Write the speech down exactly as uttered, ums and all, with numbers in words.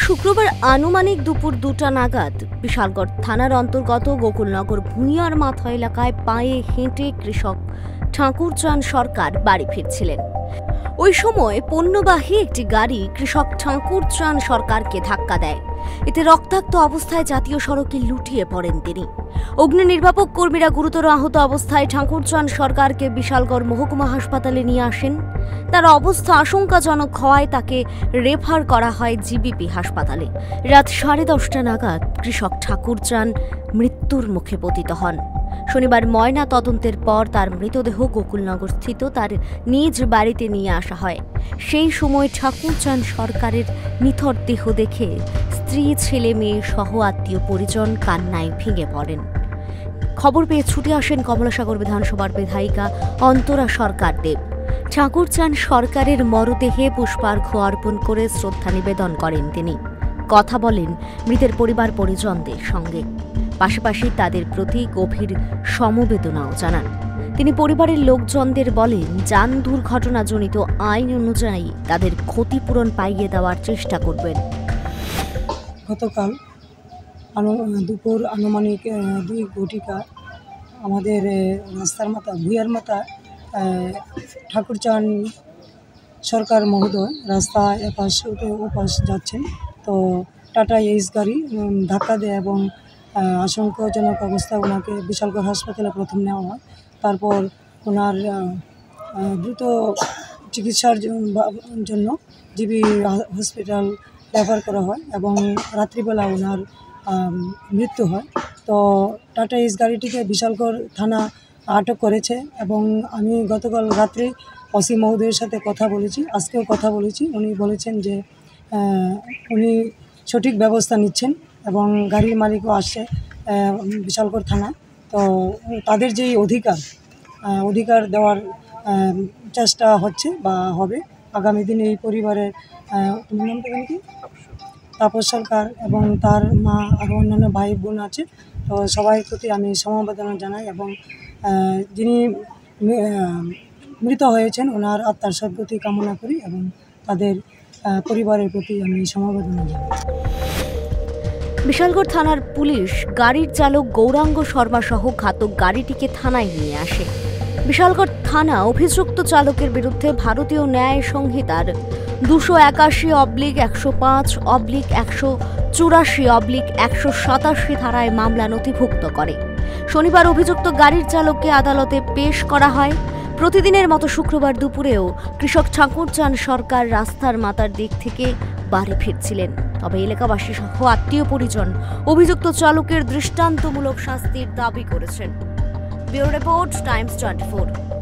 শুক্রবার আনুমানিক দুপুর দুটা নাগাদ বিশালগড় থানার অন্তর্গত গোকুলনগর ভূঁইয়ার মাথা এলাকায় পায়ে হেঁটে কৃষক ঠাকুরচাঁদ সরকার বাড়ি ফিরছিলেন। ওই সময় পণ্যবাহী একটি গাড়ি কৃষক ঠাকুরচাঁদ সরকারকে ধাক্কা দেয়। এতে রক্তাক্ত অবস্থায় জাতীয় সড়কে লুটিয়ে পড়েন তিনি। অগ্নি নির্বাপক কর্মীরা গুরুতর আহত অবস্থায় ঠাকুরচাঁদ সরকারকে বিশালগড় মহকুমা হাসপাতালে নিয়ে আসেন। তার অবস্থা আশঙ্কাজনক হওয়ায় তাকে রেফার করা হয় জিবিপি হাসপাতালে। রাত সাড়ে দশটা নাগাদ কৃষক ঠাকুরচাঁদ মৃত্যুর মুখে পতিত হন। শনিবার ময়না তদন্তের পর তার মৃতদেহ গোকুলনগর স্থিত তার নিজ বাড়িতে নিয়ে আসা হয়। সেই সময় ঠাকুরচাঁদ সরকারের নিথর দেহ দেখে স্ত্রী, ছেলে, মেয়ে সহ আত্মীয় পরিজন কান্নায় ভেঙে পড়েন। খবর পেয়ে ছুটে আসেন কমলাসাগর বিধানসভার বিধায়িকা অন্তরা সরকার দেব। ঠাকুরচাঁদ সরকারের মরদেহে পুষ্পার্ঘ্য অর্পণ করে শ্রদ্ধা নিবেদন করেন তিনি। কথা বলেন মৃতের পরিবার পরিজনদের সঙ্গে, পাশাপাশি তাদের প্রতি গভীর সমবেদনাও জানান। তিনি পরিবারের লোকজনদের বলেন, যান দুর্ঘটনাজনিত আইন অনুযায়ী তাদের ক্ষতিপূরণ পাইয়ে দেওয়ার চেষ্টা করবেন। গতকাল দুপুর আনুমানিক দুই ঘটিকা আমাদের রাস্তার মাথা ভূঁইয়ার মাথা ঠাকুরচাঁদ সরকার মহোদয় রাস্তা এপাশ ওপাশ যাচ্ছেন, তো টাটা এইচ গাড়ি ধাক্কা দেয় এবং আশঙ্কাজনক অবস্থায় ওনাকে বিশালগড় হাসপাতালে প্রথম নেওয়া হয়। তারপর ওনার দ্রুত চিকিৎসার জন্য জিবি হসপিটাল রেফার করা হয় এবং রাত্রিবেলা ওনার মৃত্যু হয়। তো টাটা এইচ গাড়িটিকে বিশালগড় থানা আটক করেছে এবং আমি গতকাল রাত্রে ওসি মহোদয়ের সাথে কথা বলেছি, আজকেও কথা বলেছি। উনি বলেছেন যে উনি সঠিক ব্যবস্থা নিচ্ছেন এবং গাড়ির মালিকও আসছে বিশালগড় থানা। তো তাদের যেই অধিকার অধিকার দেওয়ার চেষ্টা হচ্ছে বা হবে আগামী দিনে। এই পরিবারের তুমি নাম দেবেন কি তাপস সরকার এবং তার মা আরও অন্যান্য ভাই বোন আছে, তো সবাই প্রতি আমি সমবেদনা জানাই এবং যিনি মৃত হয়েছেন ওনার আত্মার সদ্গতি কামনা করি এবং তাদের পরিবারের প্রতি আমি সমবেদনা জানাই। বিশালগড় থানার পুলিশ গাড়ির চালক গৌরাঙ্গ শর্মা সহ ঘাতক গাড়িটিকে থানায় নিয়ে আসে। বিশালগড় থানা অভিযুক্ত চালকের বিরুদ্ধে ভারতীয় ন্যায় সংহিতার দুশো একাশি অব্লিক একশো পাঁচ অব্লিক একশো চুরাশি অব্লিক একশো সাতাশি ধারায় মামলা নথিভুক্ত করে। শনিবার অভিযুক্ত গাড়ির চালককে আদালতে পেশ করা হয়। প্রতিদিনের মতো শুক্রবার দুপুরেও কৃষক ঠাকুরচাঁদ সরকার রাস্তার মাথার দিক থেকে বাড়ি ফিরছিলেন। তবে এলাকাবাসী সহ আত্মীয় পরিজন অভিযুক্ত চালকের দৃষ্টান্তমূলক শাস্তির দাবি করেছেন। Bureau report, Times twenty four.